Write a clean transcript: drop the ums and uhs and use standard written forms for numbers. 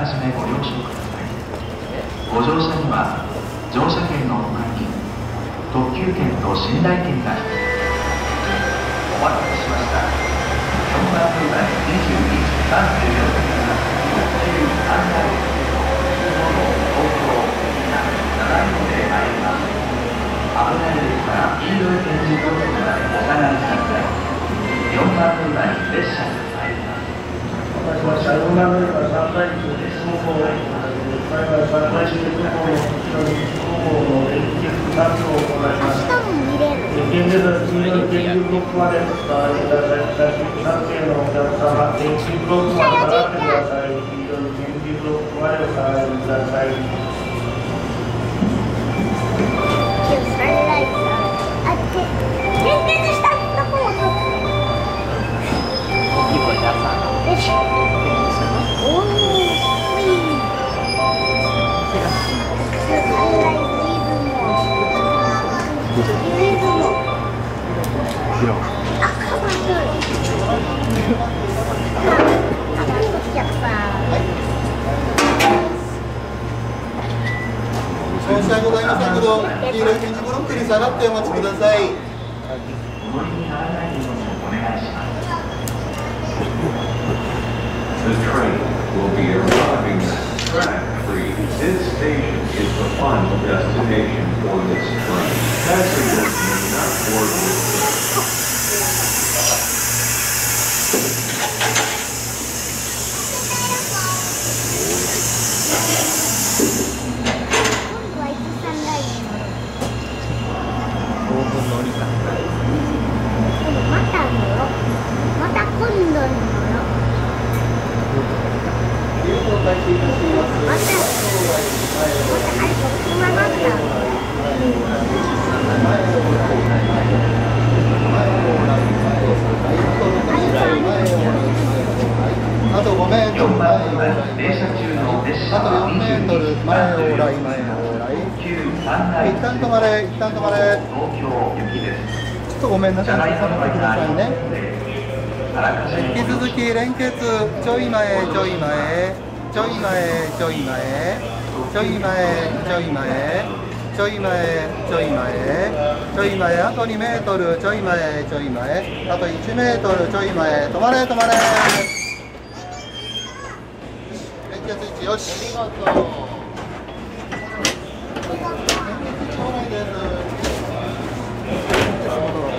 らかじめご了承ください。ご乗車には乗車券の他に特急券と寝台券が必要です。お待たせしました。4番乗り場21時34分から特急関西東京7両で参ります。危ないですから黄色い点字ブロックまでお下がりください。4番乗り場に列車が参ります。 4番乗り場3台中です。幸い3台中の方の連結作業を行います。現在の黄色い点字ブロックまでお下がりください。3名のお客様、点字ブロックまで下がってください。黄色い点字ブロックまでお下がりください。 申し訳ございませんけど、黄色い点字ブロックに下がってお待ちください。 The train will be arriving track-free. This station is the final destination for this train. Passengers may not board this train. あと5メートル前往来、あと4メートル前往来、一旦止まれ、一旦止まれ。ちょっとごめんなさい、止まってくださいね。引き続き連結、ちょい前、ちょい前、ちょい前、ちょい前、ちょい前、ちょい前、ちょい前、ちょい前、ちょい前、あと2メートル、ちょい前、ちょい前、あと1メートル、ちょい前、止まれ、止まれ。連結位置よし。ありがとう。連結ちょうだいです。